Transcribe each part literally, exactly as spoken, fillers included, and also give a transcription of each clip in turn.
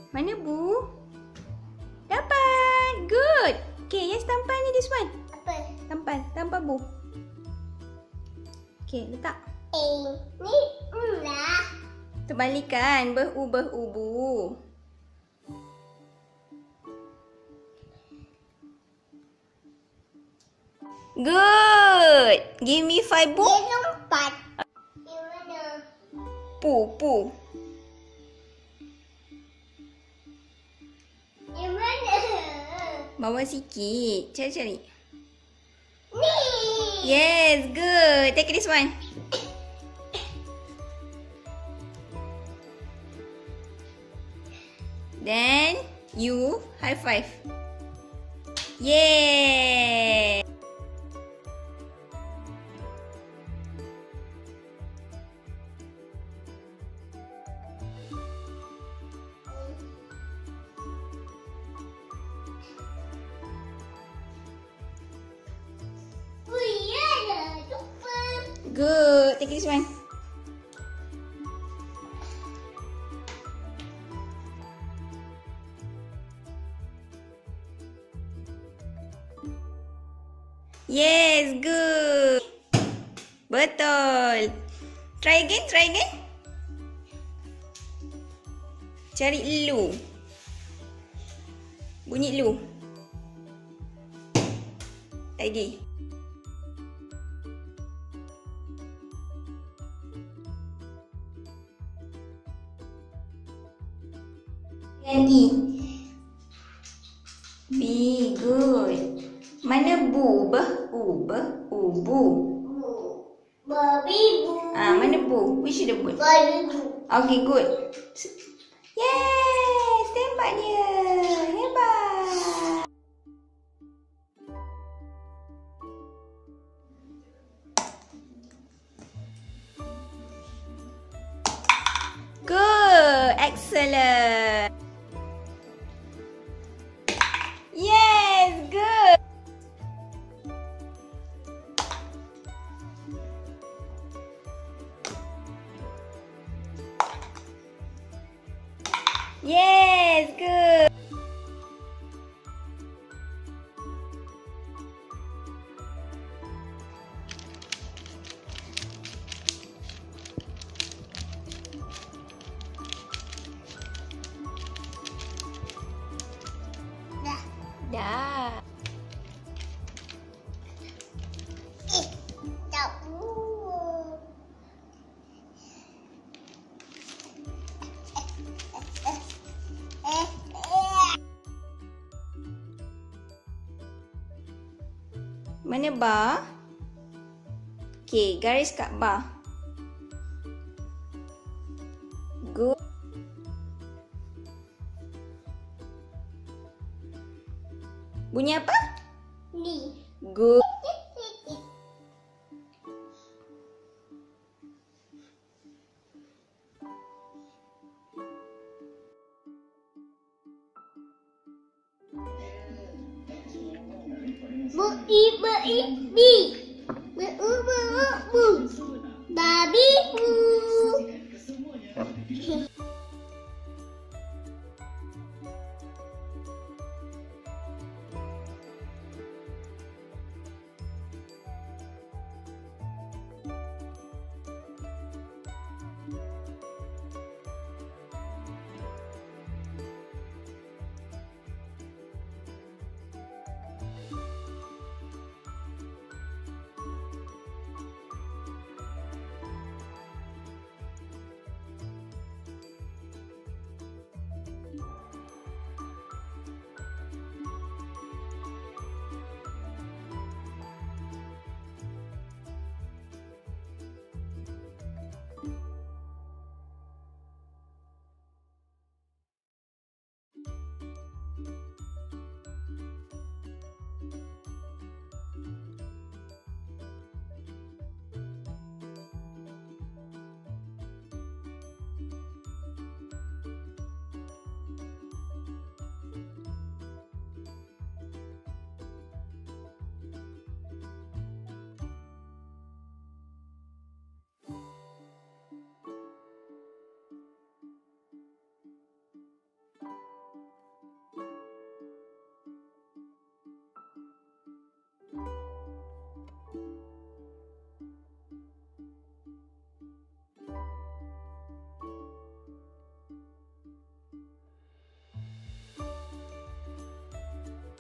Mana Bu? Dapat. Good. Okay, yes, tampal ni this one. Apa? Tampal. Tampal Bu. Okay, letak. Eh, ni enggak. Terbalikan. Ber-u, ber-u, Bu. Good. Give me five, Bu. Dia lompat. Di mana? Pu, pu. Di mana? Bawah sikit. Cari-cari. Ni. Yes, good. Take this one. Then you high five. Yay! Oh iya dah, lupa. Good. Take this one. Yes, good. Betul. Try again, try again. Cari lu. Bunyi lu. Lagi. Dengan E. B, good. Mana bu? Beh, u, beh, u, bu. Bu. Babi bu. Ah, mana bu? Which is the bu? Babi bu. Okay, good. Yes, tembak dia. Hebat. Good, excellent. Yes, good. Yes, good. Dah. Dah. Eh, tak bu. Eh, eh. Mana bar? Okay, garis kat bar. Good. Bunyi apa? Ni. Good. Bu i bu i bi. Bu u bu u bu. Babi bu.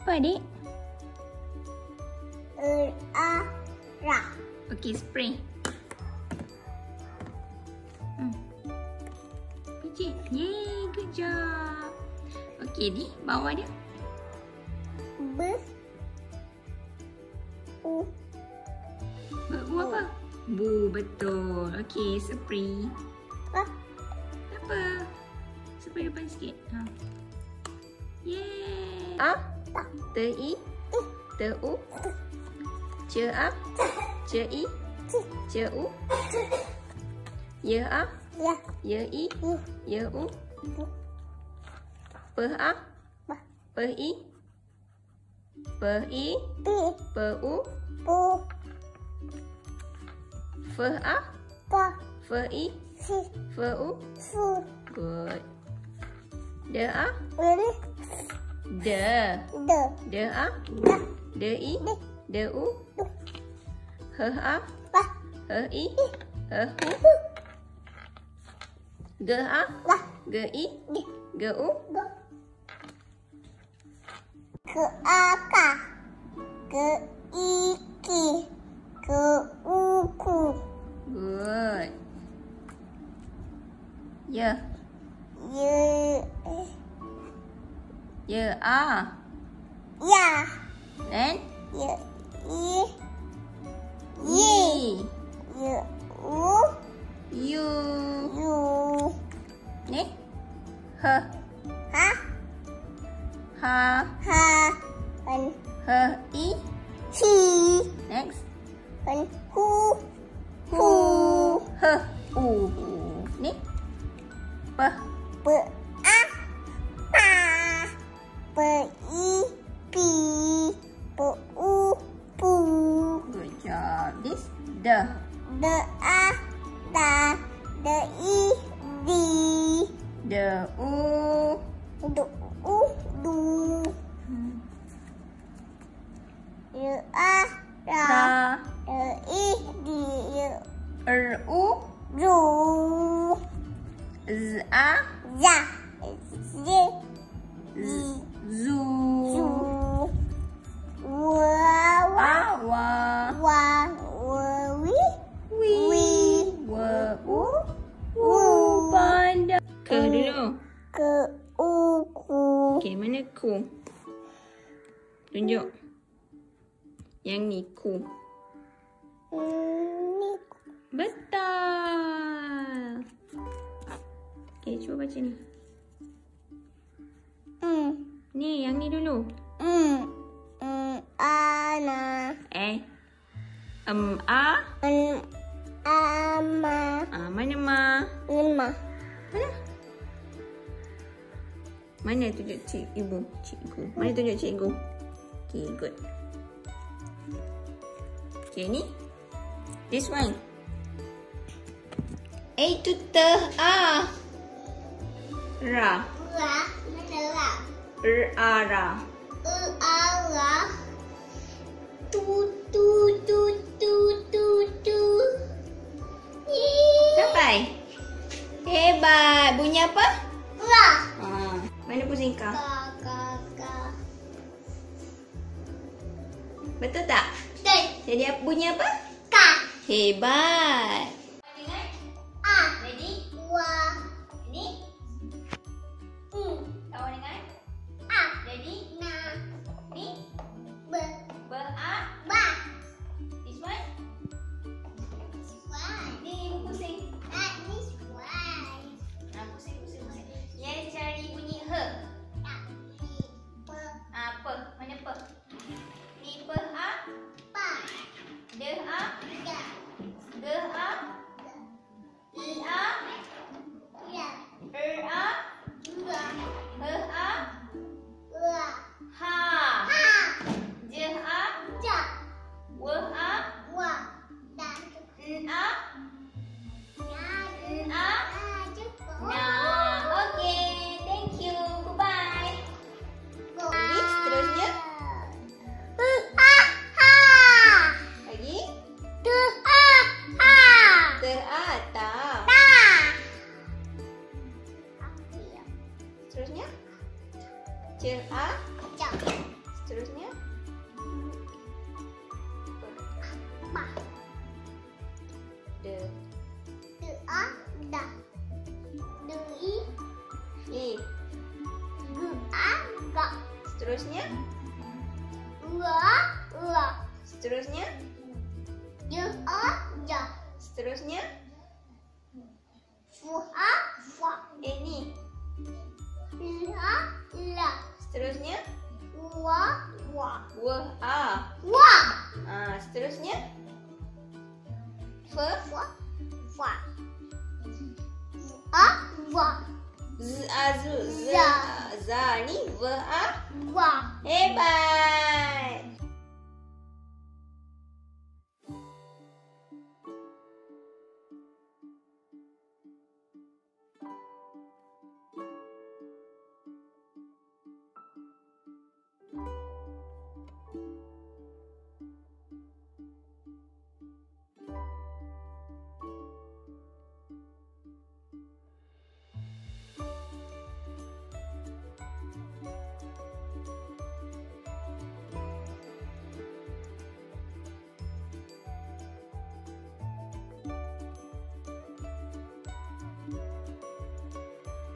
apa adik? Er, a, ra. Okey, spray. Hmm. Pijit. Yay, good job. Okey, di bawah dia. B, u. Bu apa? Bu, betul. Okey, spray. A, Apa? Spray depan sikit. Ha. Yay. A, T, I, T, U. C, A, C, I, C, U. Y, A, ya, Y, I, i, Y, U. P, A, ba, P, I, P, I, pi, P, U. pu, F, A, pa, F, I, si, F, U. su. Good. D, A, Uri, D. de, D, A, da, D, I, di, D, U. du, H, A, ba, H, I, H, U. bu, G, A, la, G, I, di, G, U. go. Ke, a, ka. Ke, i, ki. Ke, u, ku. Good. Y, Ye, Y, A. ya. Then Ye, i, E. ye, u, U. yu. Ni. H, Ha, H, ha. Kan, H, I. hi. Next. Kan, hu, Hu. H, U. Ni. P, pe, a, pa. Pe, i, pi. Pe, u, pu. good job. This D. De, a, da. De, i, di. D, U. Du, u, du. Ye, a, ra. Ra. Ye, i, di. Ye, R, U. ru. Z, A. Ya. Ye, Z, Zu. zu. Wa, wa. A, Wa. Wa, wa, wi. Wi. Wi. Wa, U. Wu. Panda. Ke dulu. Ke, u, ku. Okey, mana ku? Tunjuk. Yang ni ku. Hmm, ni. Betul. Okey, cuba baca ni. Hmm. Ni, yang ni dulu. Hmm. Hmm. Ana. Eh. Um, A. An. Ama. Ah, mana Ma? Lima. Mana? Mana tunjuk cik ibu? Cikgu. Mana tunjuk cikgu? Okay, good. Okay, ni. This one. A to T, A. Ra. Ra. Mana ra? R, A, Ra. E, a, ra. Tu, tu, tu, tu, tu, tu. Ih. Sampai. Hebat. Bunyi apa? Ra. Ah, mana pusing kau? Ka, ka, ka. Betul tak? Betul. Jadi apa- bunyi apa? Ka. Hebat. A. Ready? Wa. Ni. Hmm. Kawan dengan? A. Ready? Na. Ni. Be. B, A. Ba. This one. Why? Ni ibu pusing. That is why. Ah, pusing, pusing, pusing. Yes, cari bunyi H. Tak. Pe. Ah, P. Mana P? Ni P, A. Pa. D, A. Ya. G, A. I, A. Ya. R, A. Dua. H, A. Dua. H. Ha. J, A. Ja. W, A. Wa. Da. N, A. Ya. N, A. Ah, cukup. Nah, okay. Thank you. Goodbye. Go. Lagi, seterusnya. Tu, ha, ha. Lagi. Tu, ha, ha. Teratas. Ta. Seterusnya. C, A. Ja. Seterusnya. Ba. De. De a da. De i I. G a ga. Seterusnya. Ga ga. Seterusnya. Ja a ja. Seterusnya. Fu a fa. Ini. La la. Seterusnya. Wa wa. Wah a. Wa. Ah, seterusnya. Fe. Fa fa. A wa. Z a zu. Z. Za. Za ni. Ve a. Wa. Hebat.